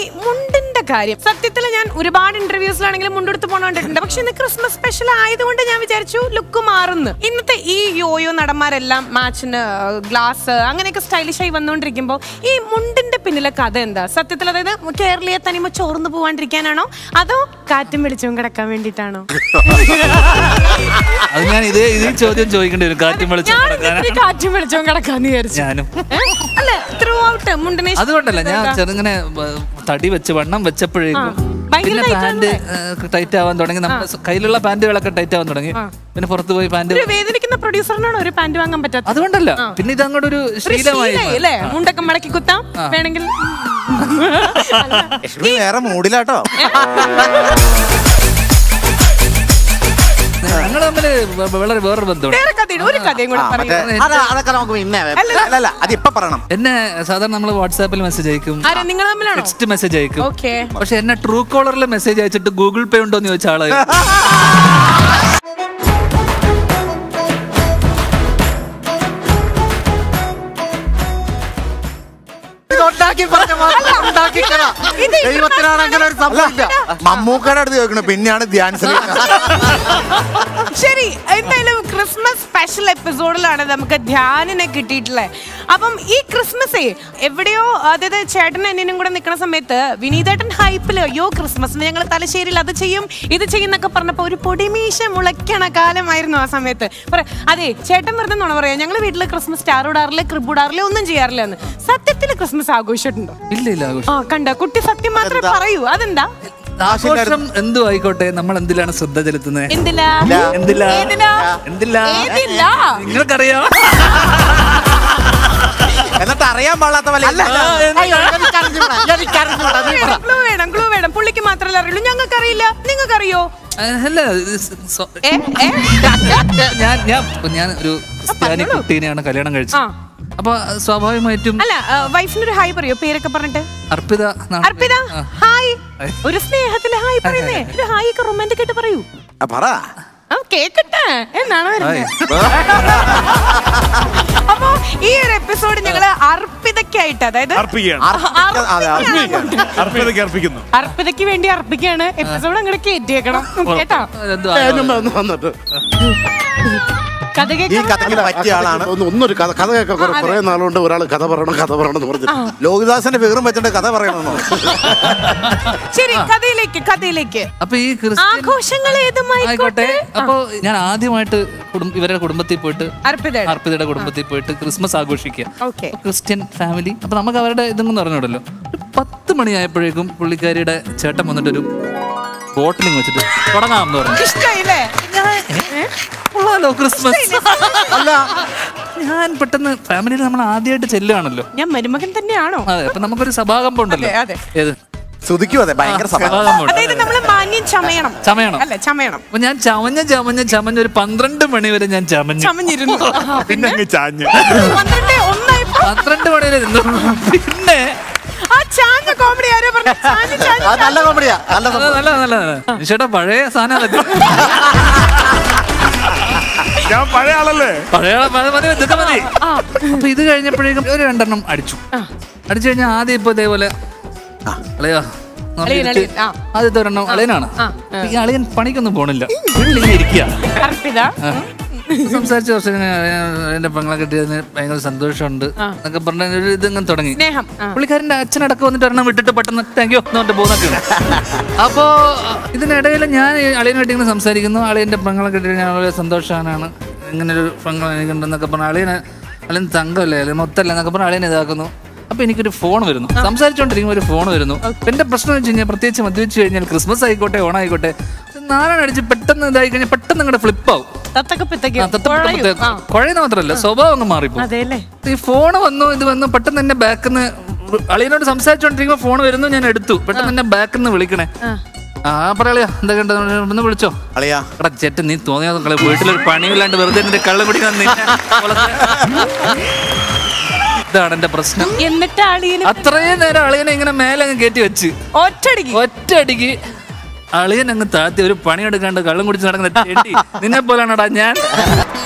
മുണ്ടിന്റെ കാര്യം സത്യത്തിൽ ഞാൻ ഒരുപാട് ഇന്റർവ്യൂസിലാണെങ്കിലും മുണ്ടെടുത്ത് പോകണ്ടിട്ടുണ്ട്. പക്ഷെ ഇന്ന് ക്രിസ്മസ് സ്പെഷ്യൽ ആയതുകൊണ്ട് ഞാൻ വിചാരിച്ചു ലുക്ക് മാറുന്നു. ഇന്നത്തെ ഈ യോയോ നടന്മാരെല്ലാം മാച്ചിന് ഗ്ലാസ് അങ്ങനെയൊക്കെ സ്റ്റൈലിഷ് ആയി വന്നുകൊണ്ടിരിക്കുമ്പോൾ ഈ മുണ്ടിന്റെ പിന്നിലെ കഥ എന്താ സത്യത്തിൽ? അതായത് കേരളീയ തനിമ ചോർന്നു പോവാണ്ടിരിക്കാനാണോ അതോ കാറ്റും വെളിച്ചവും കിടക്കാൻ വേണ്ടിയിട്ടാണോ? അത് ഞാൻ ഇതേ ചോദ്യം ചോദിക്കേണ്ടി വരും. കാറ്റും വെളിച്ചവും കിടക്കാന്ന് വിചാരിച്ചു. അല്ല ത്രൂ ഔട്ട് മുണ്ടിനെ അതുകൊണ്ടല്ല, ഞാൻ ചെറുങ്ങനെ തടി വെച്ച് വണ്ണം വെച്ചപ്പോഴേക്കും പിന്നെ പാന്റ് ടൈറ്റ് ആവാൻ തുടങ്ങി. നമ്മുടെ കയ്യിലുള്ള പാന്റുകളൊക്കെ ടൈറ്റ് ആവാൻ തുടങ്ങി. പിന്നെ പുറത്ത് പോയി പാന്റ് വേദനിക്കുന്ന പ്രൊഡ്യൂസറിനാണോ ഒരു പാന്റ് വാങ്ങാൻ പറ്റാത്ത? അതുകൊണ്ടല്ല, പിന്നെ ഇത് അങ്ങോട്ട് ഒരു ശീലമായി. മുണ്ടൊക്കെ മടക്കി കുത്താം വേണമെങ്കിൽ. വേറെ മൂഡിലാട്ടോ. ഞങ്ങൾ തമ്മില് വളരെ വേറൊരു ബന്ധമുണ്ട്. എന്നെ സാധാരണ നമ്മള് വാട്സാപ്പിൽ മെസ്സേജ് അയക്കും, ടെക്സ്റ്റ് മെസ്സേജ് അയക്കും. പക്ഷെ എന്നെ ട്രൂ കോളറിൽ മെസ്സേജ് അയച്ചിട്ട് ഗൂഗിൾ പേ ഉണ്ടോന്ന് ചോദിച്ച ആളായി. മമ്മൂക്കയുടെ അടുത്ത് ചോദിക്കണ പിന്നെയാണ് ധ്യാൻ. ശരി, എന്തായാലും ക്രിസ്മസ് സ്പെഷ്യൽ എപ്പിസോഡിലാണ് നമുക്ക് ധ്യാനിനെ കിട്ടിയിട്ടുള്ളത്. അപ്പം ഈ ക്രിസ്മസേ എവിടെയോ, അതായത് ചേട്ടൻ എന്നിനും കൂടെ നിൽക്കുന്ന സമയത്ത് വിനീതേട്ടൻ ഹൈപ്പില് അയ്യോ ക്രിസ്മസിന് ഞങ്ങൾ തലശ്ശേരിയിൽ അത് ചെയ്യും ഇത് ചെയ്യുന്നൊക്കെ പറഞ്ഞപ്പോ ഒരു പൊടിമീശ മുളയ്ക്കണ കാലമായിരുന്നു ആ സമയത്ത്. അതെ ചേട്ടൻ വെറുതെ നുണ പറയാം, ഞങ്ങൾ വീട്ടിൽ ക്രിസ്മസ് സ്റ്റാർ ഇടാറില്ല, ക്രിബ് ഇടാറില്ല, ഒന്നും ചെയ്യാറില്ല എന്ന്. സത്യത്തിൽ ക്രിസ്മസ് ആഘോഷിച്ചിട്ടുണ്ടോ? ഇല്ല. കണ്ട കുട്ടി സത്യം മാത്രമേ പറയൂ. അതെന്താ? ആഘോഷം എന്തു ആയിക്കോട്ടെ, നമ്മൾ എന്തിലാണ് ശ്രദ്ധ ചെലുത്തുന്നത്? നിങ്ങൾക്കറിയാം. എന്നിട്ട് അറിയാൻ പാടാത്ത ക്ലൂ വേണം. പുള്ളിക്ക് മാത്രമല്ല അറിയുള്ളൂ, ഞങ്ങൾക്കറിയില്ല. നിങ്ങൾക്കറിയോ? ഞാൻ ഒരു ക്രിസ്ത്യാനി കുട്ടീനെയാണ് കല്യാണം കഴിച്ചത്. അപ്പൊ സ്വാഭാവികമായിട്ടും അല്ല വൈഫിനൊരു ഹായ് പറയോ? പേരൊക്കെ പറഞ്ഞിട്ട്. അർപ്പിത. ഹായ്. ഒരു സ്നേഹത്തില് ഹായ് പറയുന്നേ. ഒരു ഹായ് ഒക്കെ റൊമാൻറ്റിക് ആയിട്ട് പറയൂ. കേക്കട്ടെ എന്നാണ് അപ്പൊ ഈ ഒരു എപ്പിസോഡ് ഞങ്ങള് അർപ്പിതയ്ക്കായിട്ട്, അതായത് അർപ്പിതയ്ക്ക് വേണ്ടി അർപ്പിക്കാണ്. എപ്പിസോഡ് അങ്ങോട്ട് കേറ്റിയേക്കണം കേട്ടോ. ഈ കഥയ്ക്ക് പറ്റിയ ആളാണ്. ഒന്നൊരു കഥ കേൾക്കാൻ കുറെ നാളുകൊണ്ട് ഒരാൾ കഥ പറയണം എന്ന് പറഞ്ഞു. ലോഹിദാസന്റെ വിവരം വെച്ചിട്ട് കഥ പറയണമെന്നോ? ശരി, കഥയിലേക്ക്. അപ്പൊ ഈ ആഘോഷങ്ങൾ ഏതുമായിക്കോട്ടെ. അപ്പൊ ഞാൻ ആദ്യമായിട്ട് ഇവരുടെ കുടുംബത്തിൽ പോയിട്ട്, അർപ്പിതയുടെ കുടുംബത്തിൽ പോയിട്ട് ക്രിസ്മസ് ആഘോഷിക്കുക. Christian family. അപ്പൊ നമുക്ക് അവരുടെ ഇതൊന്നും പറഞ്ഞോടല്ലോ. 10 മണിയായപ്പോഴേക്കും പുള്ളിക്കാരിയുടെ ചേട്ടൻ വന്നിട്ടൊരു ബോട്ടിലിങ് വെച്ചിട്ട് തുടങ്ങാമെന്ന് പറഞ്ഞു. ക്രിസ്മസ് അല്ല, ഞാൻ പെട്ടെന്ന് ഫാമിലിയിൽ നമ്മൾ ആദ്യമായിട്ട് ചെല്ലുകയാണല്ലോ. ഞാൻ മരുമകൻ തന്നെയാണോ? അതെ. അപ്പൊ നമുക്കൊരു സഭാകമ്പം ഉണ്ടല്ലോ. ചമയണം. അപ്പൊ ഞാൻ ചമഞ്ഞ് ഒരു 12 മണി വരെ ഞാൻ ചമഞ്ഞിരുന്നു. പിന്നെ 12 മണി വരെ ഇരുന്നു. പിന്നെ ചേട്ടാ പഴയ സാധനം ഞാൻ പഴയ ആളല്ലേ. ഇതൊക്കെ മതി. അപ്പൊ ഇത് കഴിഞ്ഞപ്പോഴേക്കും ഒരു 2 എണ്ണം അടിച്ചു കഴിഞ്ഞാൽ ആദ്യം ഇപ്പൊ ഇതേപോലെ ആദ്യത്തെ ഒരെണ്ണം അളിയനാണ്. ഈ അളിയൻ പണിക്കൊന്നും പോണില്ല, ഇരിക്കുക. സംസാരിച്ച ദിവസം എന്റെ പെങ്ങളെ കിട്ടിയതിന് ഭയങ്കര സന്തോഷമുണ്ട് എന്നൊക്കെ പറഞ്ഞ ഒരു ഇതിങ്ങനെ തുടങ്ങി. പുള്ളിക്കാരന്റെ അച്ഛനടക്കം വന്നിട്ട് ഒരെണ്ണം വിട്ടിട്ട് പെട്ടെന്ന് താങ്ക് യു എന്ന് പറഞ്ഞിട്ട് പോകുന്നൊക്കെയാണ്. അപ്പോ ഇതിനിടയിൽ ഞാൻ അളിയനായിട്ട് ഇങ്ങനെ സംസാരിക്കുന്നു. അളിയന്റെ പെങ്ങളെ കിട്ടിയത് ഞാൻ വളരെ സന്തോഷവാനാണ്, ഇങ്ങനെ ഒരു പെങ്ങൾ എനിക്കുണ്ടെന്നൊക്കെ പറഞ്ഞ അളിയൻ തങ്കമല്ലേ, അല്ലെങ്കിൽ മൊത്തമല്ല എന്നൊക്കെ പറഞ്ഞ അളിയൻ ഇതാക്കുന്നു. അപ്പൊ എനിക്കൊരു ഫോൺ വരുന്നു, സംസാരിച്ചോണ്ടിരിക്കുമ്പോൾ ഒരു ഫോൺ വരുന്നു. എന്റെ പ്രശ്നം എന്ന് വെച്ച് കഴിഞ്ഞാൽ, പ്രത്യേകിച്ച് മദ്യപിച്ച് കഴിഞ്ഞാൽ ക്രിസ്മസ് ആയിക്കോട്ടെ ഓണായിക്കോട്ടെ നാളെ പെട്ടെന്ന് ഇതായി കഴിഞ്ഞാൽ പെട്ടെന്ന് നിങ്ങളുടെ ഫ്ലിപ്പാവും. കുഴയുന്ന മാത്രമല്ല സ്വഭാവം അങ്ങ് മാറിപ്പോ. ഈ ഫോണ് വന്നു, ഇത് വന്നു, പെട്ടെന്ന് എന്നെ ബാക്കിന്ന് അളിയനോട് സംസാരിച്ചോണ്ടിരിക്കുമ്പോ ഫോൺ വരുന്നു, ഞാൻ എടുത്തു. പെട്ടെന്ന് എന്നെ ബാക്കിന്ന് വിളിക്കണേ. പറയാ എന്തൊക്കെയുണ്ട് ഒന്ന് വിളിച്ചോ എടാ ചേട്ടൻ, നീ തോന്നിയാ വീട്ടിലൊരു പണിയില്ലാണ്ട് വെറുതെ എന്റെ കള്ളം കുടിക്കാൻ. ഇതാണ് എന്റെ പ്രശ്നം. അത്രയും നേരം അളിയനെ ഇങ്ങനെ മേലെ അങ്ങ് കയറ്റി വെച്ച് ഒറ്റയടിക്ക് അളിയൻ അങ്ങ് താത്തി ഒരു പണിയെടുക്കാണ്ട് കള്ളം കുടിച്ച് നടക്കുന്ന നിന്നെ പോലാണടാ ഞാൻ.